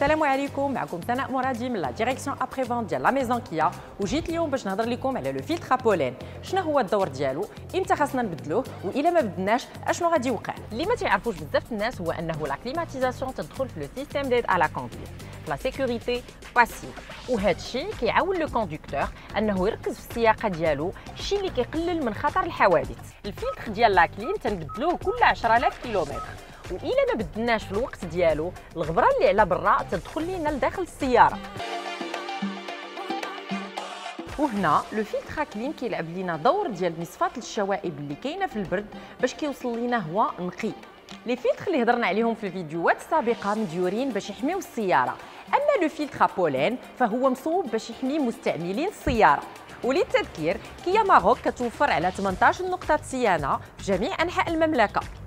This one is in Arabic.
السلام عليكم، معكم سناء مرادي من لا ديريكسيون ابري فونت ديال لا ميزون كيا، وجيت اليوم باش نهضر لكم على لو فيلتر بولين. شنو هو الدور ديالو، امتى خاصنا نبدلوه، والا ما بدلناش اشنو غادي يوقع. اللي ما تعرفوش بزاف الناس هو انه لا كليماتيزاسيون تدخل في لو سيستيم ديد على كوندوير لا سيكوريتي باسيف، وهذا الشيء كيعاون لو كوندكتور انه يركز في السياقه ديالو، الشيء اللي كيقلل من خطر الحوادث. الفيلتر ديال لا كليم تنبدلوه كل 10000 كيلومتر، وإلا ما بدلناش في الوقت ديالو الغبره اللي على برا تدخل لينا لداخل السياره. وهنا لو فيلتر كليم كيلعب لينا دور ديال مصفات الشوائب اللي كاينه في البرد باش كيوصل لينا هواء نقي. لي فيلتر اللي هضرنا عليهم في الفيديوهات السابقه مديورين باش يحميو السياره، اما لو فيلتر بولين فهو مصوب باش يحمي مستعملين السياره. وللتذكير كيا ماروك كتوفر على 18 نقطه صيانه في جميع انحاء المملكه.